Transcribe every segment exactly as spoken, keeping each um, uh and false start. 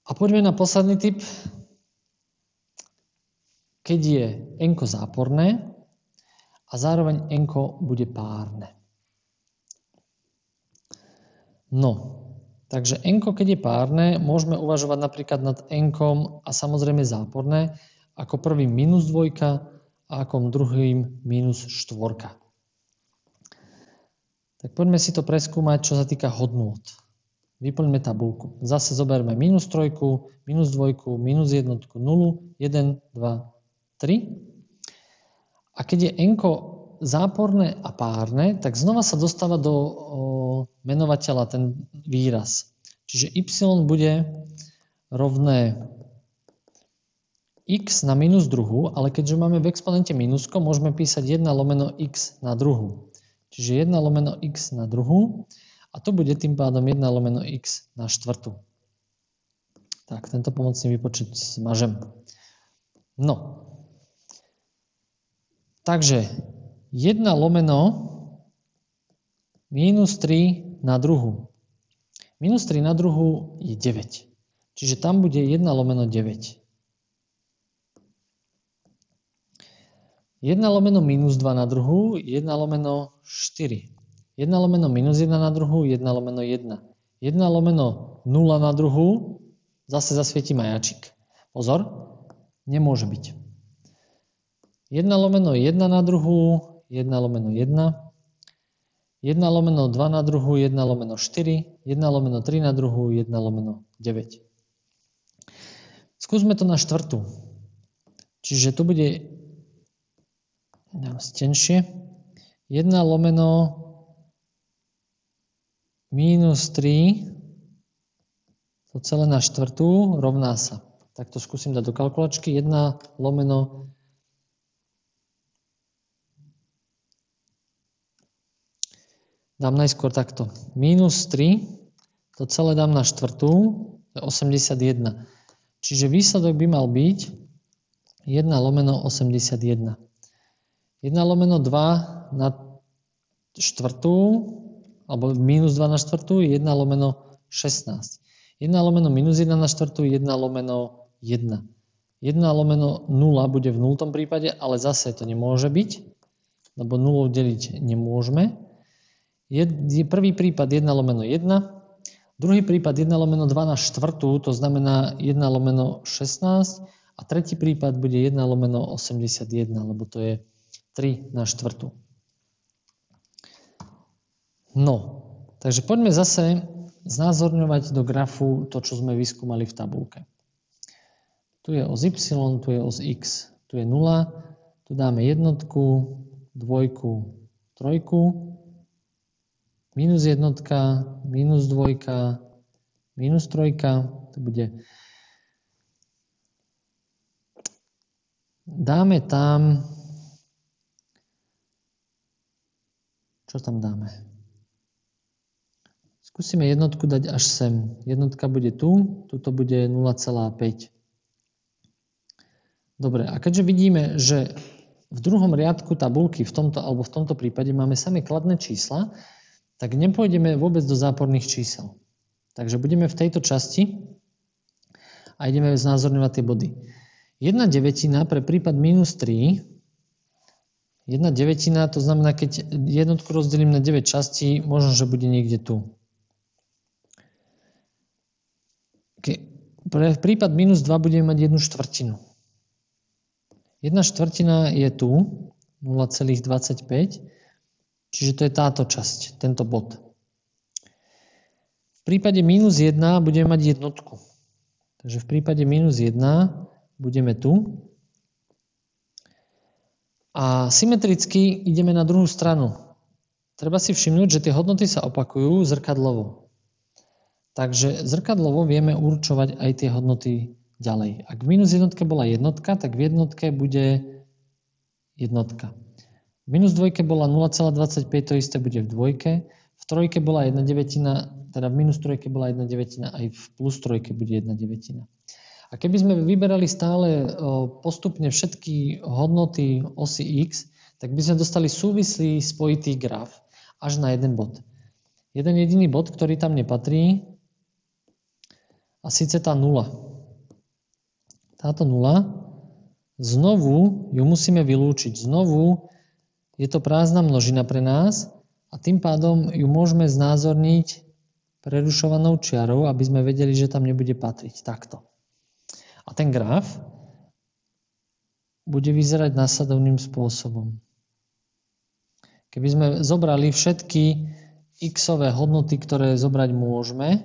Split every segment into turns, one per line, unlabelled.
A poďme na posledný typ. Keď je n-ko záporné a zároveň n-ko bude párne. No, takže n-ko, keď je párne, môžeme uvažovať napríklad nad n-kom a samozrejme záporné, ako prvým minus dvojka a ako druhým minus štvorka. Tak poďme si to preskúmať, čo sa týka hodnôt. Vyplňme tabuľku. Zase zoberme minus trojku, minus dvojku, minus jednotku, nulu, jeden, dva, tri. A keď je n-ko záporné a párne, tak znova sa dostáva do o, menovateľa ten výraz. Čiže y bude rovné x na minus druhu, ale keďže máme v exponente minusko, môžeme písať jeden lomeno x na druhu. Čiže jeden lomeno x na druhu a to bude tým pádom jeden lomeno x na štvrtú. Tak, tento pomocný výpočet zmažem. No. Takže jeden lomeno minus tri na druhu. Minus tri na druhu je deväť. Čiže tam bude jeden lomeno deväť. jeden lomeno minus dva na druhu, jeden lomeno štyri. jeden lomeno minus jeden na druhu, jeden lomeno jeden. jeden lomeno nula na druhu, zase zasvieti majačik. Pozor, nemôže byť. jeden lomeno jeden na druhu, jeden lomeno jeden. jeden lomeno dva na druhu, jeden lomeno štyri. jeden lomeno tri na druhu, jeden lomeno deväť. Skúsme to na štvrtú. Čiže to bude dám stenšie. jeden lomeno minus tri, to celé na štvrtú rovná sa. Tak to skúsim dať do kalkulačky. jeden lomeno dám najskôr takto. Minus tri, to celé dám na štvrtú, to je osemdesiatjeden. Čiže výsledok by mal byť jeden lomeno osemdesiatjeden. jeden lomeno dva na štvrtú, alebo minus dva na štvrtú je jeden lomeno šestnásť. jeden lomeno minus jeden na štvrtú je jeden lomeno jeden. jeden lomeno nula bude v nultom prípade, ale zase to nemôže byť, lebo nulou deliť nemôžeme. Je, je prvý prípad jeden lomeno jeden, druhý prípad jeden lomeno dva na štvrtú, to znamená jeden lomeno šestnásť a tretí prípad bude jeden lomeno osemdesiatjeden, lebo to je tri na štvrtú. No, takže poďme zase znázorňovať do grafu to, čo sme vyskúmali v tabuľke. Tu je os y, tu je os x, tu je nula, tu dáme jednotku, dvojku, trojku, minus jednotka, minus dvojka, minus trojka, to bude. Dáme tam, čo tam dáme? Skúsime jednotku dať až sem. Jednotka bude tu, tuto bude nula celá päť. Dobre, a keďže vidíme, že v druhom riadku tabuľky v tomto alebo v tomto prípade máme samé kladné čísla, tak nepôjdeme vôbec do záporných čísel. Takže budeme v tejto časti a ideme znázorňovať tie body. jedna devätina pre prípad minus tri. jedna devätina, to znamená, keď jednotku rozdelím na deväť častí, možno, že bude niekde tu. Pre prípad minus dva budeme mať jednu štvrtinu. jedna štvrtina je tu, nula celá dvadsaťpäť, čiže to je táto časť, tento bod. V prípade minus jeden budeme mať jednotku. Takže v prípade minus jeden budeme tu. A symetricky ideme na druhú stranu. Treba si všimnúť, že tie hodnoty sa opakujú zrkadlovo. Takže zrkadlovo vieme určovať aj tie hodnoty ďalej. Ak v minus jednotke bola jednotka, tak v jednotke bude jednotka. V minus dvojke bola nula celá dvadsaťpäť, to isté bude v dvojke. V trojke bola jedna devätina, teda v minus trojke bola jedna devätina, aj v plus trojke bude jedna devätina. A keby sme vyberali stále postupne všetky hodnoty osy x, tak by sme dostali súvislý spojitý graf až na jeden bod. Jeden jediný bod, ktorý tam nepatrí, a A síce tá nula. Táto nula, znovu ju musíme vylúčiť. Znovu je to prázdna množina pre nás a tým pádom ju môžeme znázorniť prerušovanou čiarou, aby sme vedeli, že tam nebude patriť. Takto. A ten graf bude vyzerať následovným spôsobom. Keby sme zobrali všetky x-ové hodnoty, ktoré zobrať môžeme,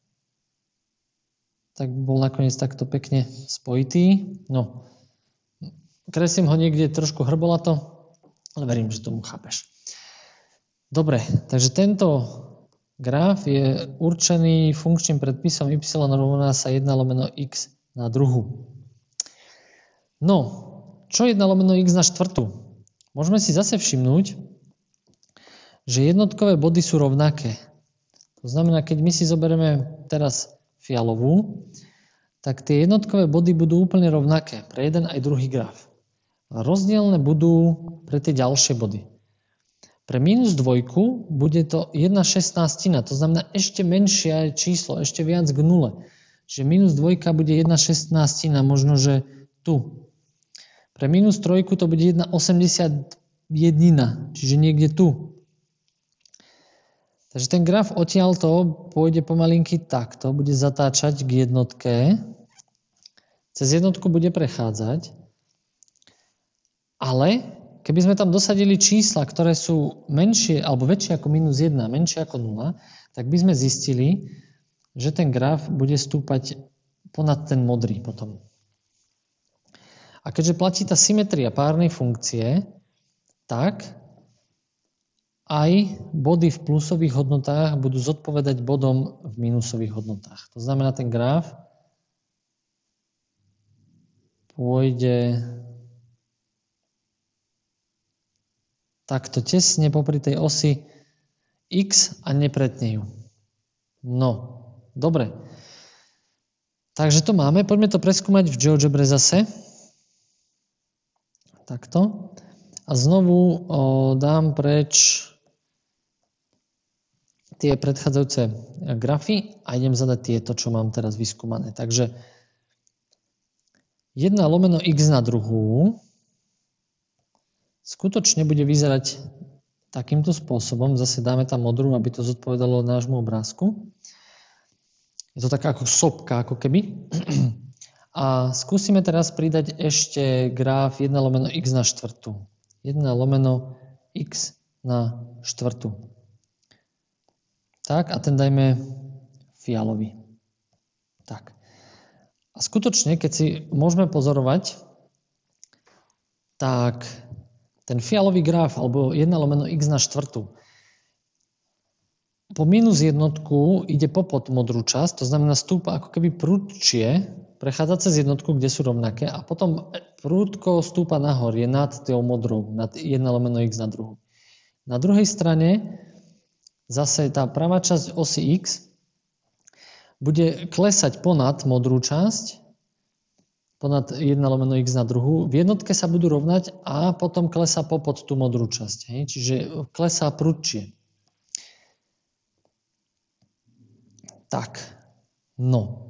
tak bol nakoniec takto pekne spojitý. No, kreslím ho niekde trošku hrbolato, ale verím, že tomu chápeš. Dobre, takže tento graf je určený funkčným predpisom y rovná sa jeden lomeno x na druhu. No, čo jeden lomeno x na štvrtú? Môžeme si zase všimnúť, že jednotkové body sú rovnaké. To znamená, keď my si zoberieme teraz fialovú, tak tie jednotkové body budú úplne rovnaké pre jeden aj druhý graf. A rozdielne budú pre tie ďalšie body. Pre mínus dvojku bude to jedna šestnástina, to znamená ešte menšie číslo, ešte viac k nule. Čiže mínus dvojka bude jedna šestnástina, možno, že tu. Pre mínus trojku to bude jedna osemdesiatjedina, čiže niekde tu. Takže ten graf odtiaľto pôjde pomalinky takto, bude zatáčať k jednotke. Cez jednotku bude prechádzať. Ale keby sme tam dosadili čísla, ktoré sú menšie alebo väčšie ako minus jedna, menšie ako nula, tak by sme zistili, že ten graf bude stúpať ponad ten modrý potom. A keďže platí tá symetria párnej funkcie, tak aj body v plusových hodnotách budú zodpovedať bodom v minusových hodnotách. To znamená, ten graf pôjde takto tesne popri tej osi x a nepretne ju. No, dobre. Takže to máme. Poďme to preskúmať v GeoGebre zase. Takto. A znovu o, dám preč tie predchádzajúce grafy a idem zadať tieto, čo mám teraz vyskúmané. Takže jedna lomeno x na druhú skutočne bude vyzerať takýmto spôsobom. Zase dáme tam modrú, aby to zodpovedalo nášmu obrázku. Je to taká ako sopka, ako keby. A skúsime teraz pridať ešte graf jedna lomeno x na štvrtú. jedna lomeno x na štvrtú. Tak, a ten dajme fialový. Tak. A skutočne, keď si môžeme pozorovať, tak ten fialový graf, alebo jedna lomeno x na štvrtú, po minus jednotku ide popod modrú časť, to znamená stúpa ako keby prudčie, prechádza cez jednotku, kde sú rovnaké, a potom prudko stúpa nahor, je nad tou modrou, nad jedna lomeno x na druhú. Na druhej strane zase tá pravá časť osy x bude klesať ponad modrú časť, ponad jedna lomeno x na druhú. V jednotke sa budú rovnať a potom klesá popod tú modrú časť. Hej? Čiže klesá prudčie. Tak, no.